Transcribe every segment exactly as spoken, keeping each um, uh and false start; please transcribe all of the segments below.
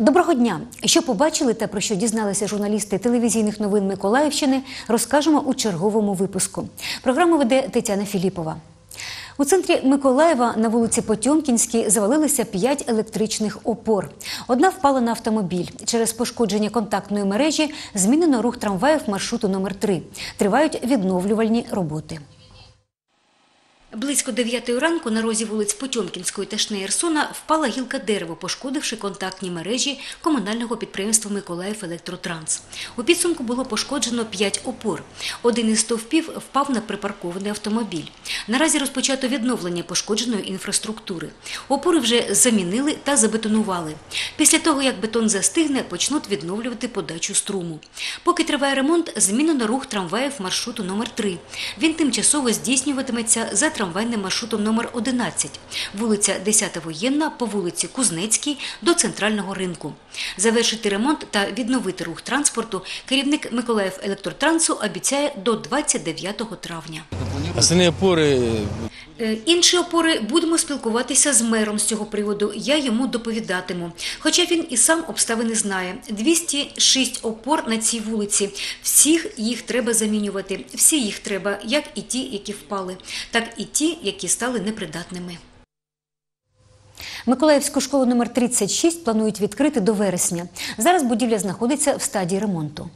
Доброго дня! Що побачили та про що дізналися журналісти телевізійних новин Миколаївщини, розкажемо у черговому випуску. Програму веде Тетяна Філіпова. У центрі Миколаєва на вулиці Потьомкінській завалилися п'ять електричних опор. Одна впала на автомобіль. Через пошкодження контактної мережі змінено рух трамваїв маршруту номер три. Тривають відновлювальні роботи. Близько дев'ятої ранку на розі вулиць Потьомкінської та Шнеєрсона впала гілка дерева, пошкодивши контактні мережі комунального підприємства «Миколаївелектротранс». У підсумку було пошкоджено п'ять опор. Один із стовпів впав на припаркований автомобіль. Наразі розпочато відновлення пошкодженої інфраструктури. Опори вже замінили та забетонували. Після того, як бетон застигне, почнуть відновлювати подачу струму. Поки триває ремонт, змінено рух трамваїв маршруту номер три. Він тимчасово здійснюватиметься за трамвайним маршрутом номер одинадцять, вулиця десята Воєнна по вулиці Кузнецькій до центрального ринку. Завершити ремонт та відновити рух транспорту керівник Миколаївелектротранцу обіцяє до двадцять дев'ятого травня. Основні опори... Інші опори будемо спілкуватися з мером з цього приводу, я йому доповідатиму. Хоча він і сам обставини знає. двісті шість опор на цій вулиці. Всіх їх треба замінювати. Всі їх треба, як і ті, які впали, так і ті, які стали непридатними. Миколаївську школу номер тридцять шість планують відкрити до вересня. Зараз будівля знаходиться в стадії ремонту.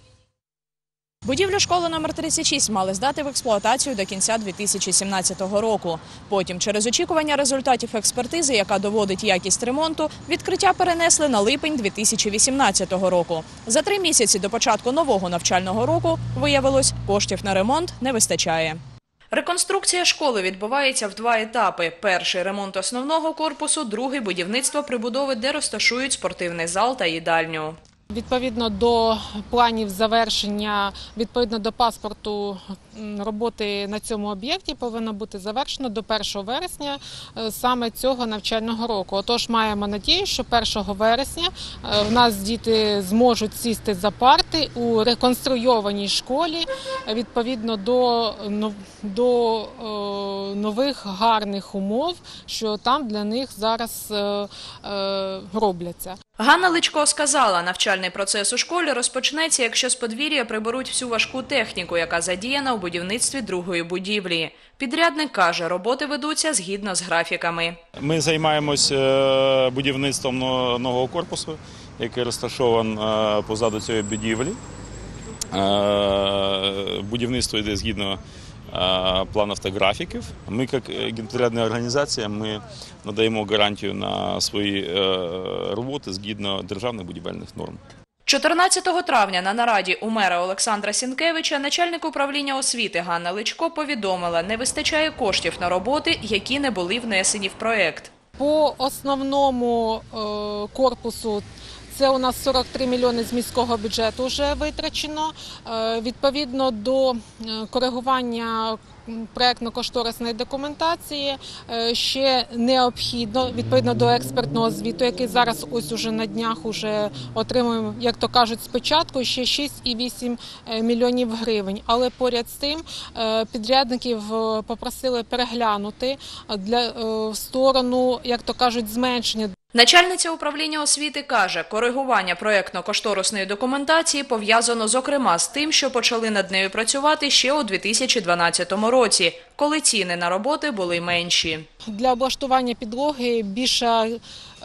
Будівлю школи номер тридцять шість мали здати в експлуатацію до кінця дві тисячі сімнадцятого року. Потім, через очікування результатів експертизи, яка доводить якість ремонту, відкриття перенесли на липень дві тисячі вісімнадцятого року. За три місяці до початку нового навчального року, виявилось, коштів на ремонт не вистачає. Реконструкція школи відбувається в два етапи. Перший – ремонт основного корпусу, другий – будівництво прибудови, де розташують спортивний зал та їдальню. Відповідно до планів завершення, відповідно до паспорту роботи на цьому об'єкті повинно бути завершено до першого вересня саме цього навчального року. Отож, маємо надію, що першого вересня в нас діти зможуть сісти за парти у реконструйованій школі відповідно до, до нових гарних умов, що там для них зараз робляться. Ганна Личко сказала, навчальний процес у школі розпочнеться, якщо з подвір'я приберуть всю важку техніку, яка задіяна у будівництві другої будівлі. Підрядник каже, роботи ведуться згідно з графіками. Ми займаємося будівництвом нового корпусу, який розташований позаду цієї будівлі. Будівництво йде згідно планів та графіків. Ми, як підрядна організація, ми надаємо гарантію на свої роботи згідно державних будівельних норм. чотирнадцятого травня на нараді у мера Олександра Сінкевича начальник управління освіти Ганна Личко повідомила, не вистачає коштів на роботи, які не були внесені в проєкт. По основному корпусу це у нас сорок три мільйони з міського бюджету вже витрачено. Відповідно до коригування проєктно-кошторисної документації ще необхідно, відповідно до експертного звіту, який зараз ось уже на днях уже отримуємо, як то кажуть, спочатку, ще шість і вісім мільйонів гривень. Але поряд з тим підрядників попросили переглянути для, в сторону, як то кажуть, зменшення. Начальниця управління освіти каже, коригування проєктно-кошторисної документації пов'язано зокрема з тим, що почали над нею працювати ще у дві тисячі дванадцятому році, коли ціни на роботи були менші. Для облаштування підлоги більше е,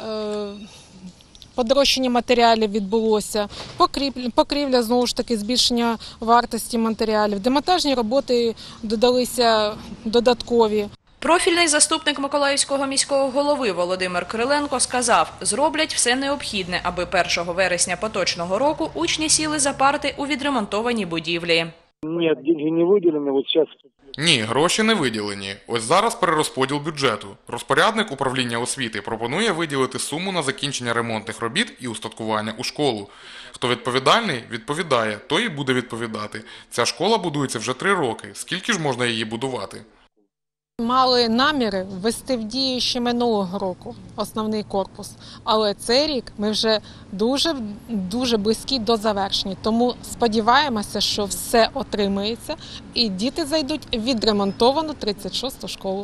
подорожчання матеріалів відбулося, покрівля, покрівля, знову ж таки, збільшення вартості матеріалів, демонтажні роботи додалися додаткові. Профільний заступник Миколаївського міського голови Володимир Кириленко сказав, зроблять все необхідне, аби першого вересня поточного року учні сіли за парти у відремонтованій будівлі. Ні, гроші не виділені, от зараз... Ні, гроші не виділені. Ось зараз перерозподіл бюджету. Розпорядник управління освіти пропонує виділити суму на закінчення ремонтних робіт і устаткування у школу. Хто відповідальний, відповідає, той і буде відповідати. Ця школа будується вже три роки. Скільки ж можна її будувати? Мали наміри ввести в дію ще минулого року основний корпус, але цей рік ми вже дуже, дуже близькі до завершення. Тому сподіваємося, що все отримається і діти зайдуть в відремонтовану тридцять шосту школу.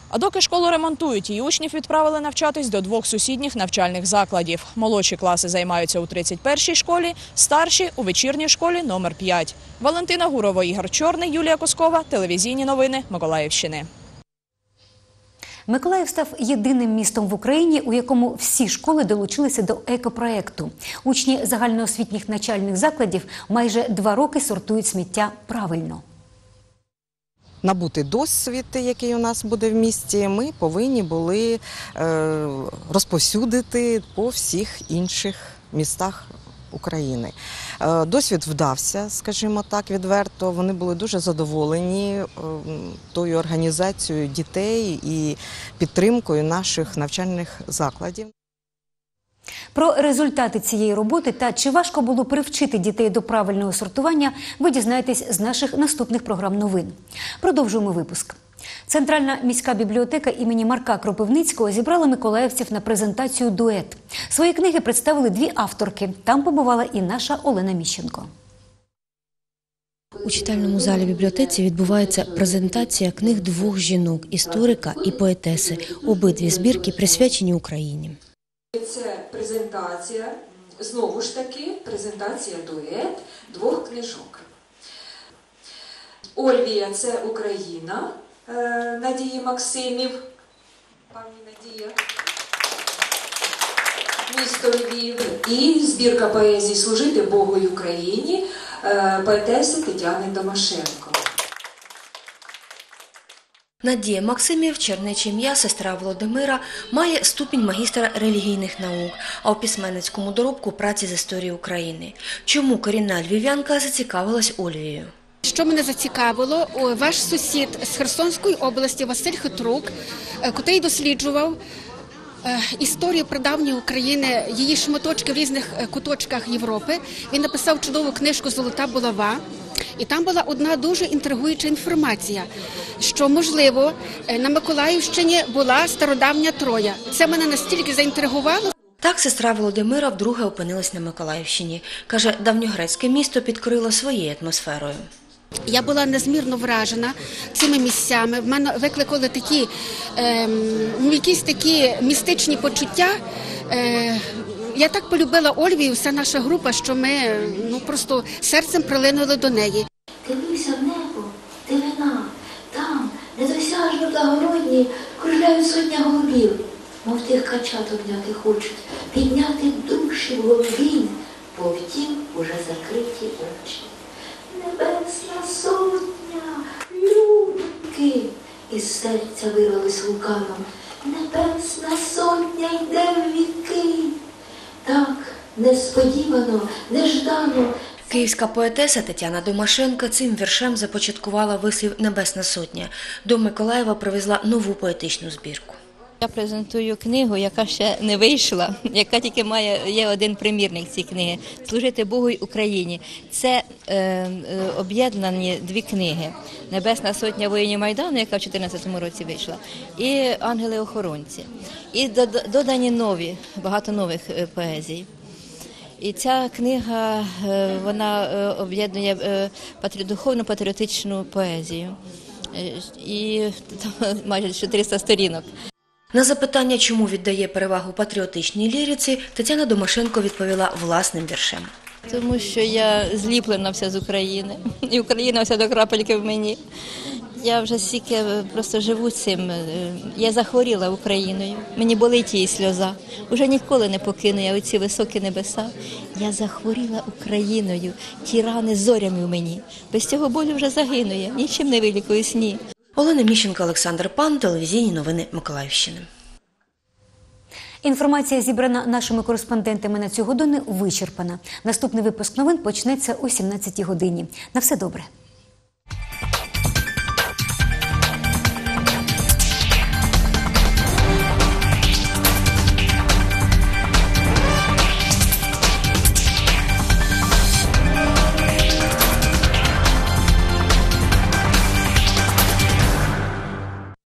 А доки школу ремонтують, її учнів відправили навчатись до двох сусідніх навчальних закладів. Молодші класи займаються у тридцять першій школі, старші – у вечірній школі номер п'ять. Валентина Гурова, Ігор Чорний, Юлія Коскова. Телевізійні новини Миколаївщини. Миколаїв став єдиним містом в Україні, у якому всі школи долучилися до екопроекту. Учні загальноосвітніх навчальних закладів майже два роки сортують сміття правильно. Набути досвід, який у нас буде в місті, ми повинні були е, розповсюдити по всіх інших містах України. Е, досвід вдався, скажімо так, відверто. Вони були дуже задоволені е, тою організацією дітей і підтримкою наших навчальних закладів. Про результати цієї роботи та чи важко було привчити дітей до правильного сортування, ви дізнаєтесь з наших наступних програм новин. Продовжуємо випуск. Центральна міська бібліотека імені Марка Кропивницького зібрала миколаївців на презентацію «Дует». Свої книги представили дві авторки. Там побувала і наша Олена Міщенко. У читальному залі бібліотеці відбувається презентація книг двох жінок – історика і поетеси. Обидві збірки присвячені Україні. Це презентація, знову ж таки, презентація дует двох книжок. Ольвія – це Україна, Надії Максимів, пані Надія, місто Львів, і збірка поезії «Служити Богу й Україні» поетеси Тетяни Домашенко. Надія Максимів, чернече ім'я, сестра Володимира, має ступінь магістра релігійних наук, а у письменницькому доробку праці з історії України. Чому корінна львів'янка зацікавилась Ольвією? Що мене зацікавило, ваш сусід з Херсонської області Василь Хитрук, котрий досліджував історію прадавньої України, її шматочки в різних куточках Європи. Він написав чудову книжку «Золота булава». І там була одна дуже інтригуюча інформація, що, можливо, на Миколаївщині була стародавня Троя. Це мене настільки заінтригувало. Так сестра Володимира вдруге опинилась на Миколаївщині. Каже, давньогрецьке місто підкорило своєю атмосферою. Я була незмірно вражена цими місцями. В мене викликали такі, е, якісь такі містичні почуття. Е, Я так полюбила Ольвію, вся наша група, що ми ну, просто серцем прилинули до неї. Дивися в небо, дивина, там, недосяжно благородні, кружляють сотня голубів, мов тих качат обняти хочуть, підняти душі в голові, бо втім уже закриті очі. Небесна сотня, любки, із серця вирвались вулканом. Небесна сотня йде в віки. Так, несподівано, неждано. Київська поетеса Тетяна Домашенко цим віршем започаткувала вислів «Небесна сотня». До Миколаєва привезла нову поетичну збірку. Я презентую книгу, яка ще не вийшла, яка тільки має, є один примірник цієї книги «Служити Богу й Україні». Це е, е, об'єднані дві книги «Небесна сотня воїнів Майдану», яка в чотирнадцятому році вийшла, і «Ангели-охоронці». І додані нові, багато нових поезій. І ця книга, вона об'єднує духовну патріотичну поезію. І там майже чотириста сторінок. На запитання, чому віддає перевагу патріотичній ліриці, Тетяна Домашенко відповіла власним віршем. Тому що я зліплена вся з України, і Україна вся до крапельки в мені. Я вже стільки просто живу цим. Я захворіла Україною, мені болить її сльоза. Уже ніколи не покину я оці високі небеса. Я захворіла Україною, ті рани зорями в мені. Без цього болю вже загину я, нічим не вилікуюсь, ні. Олена Міщенко, Олександр Пан, телевізійні новини Миколаївщини. Інформація, зібрана нашими кореспондентами на цю годину, вичерпана. Наступний випуск новин почнеться о сімнадцятій годині. На все добре.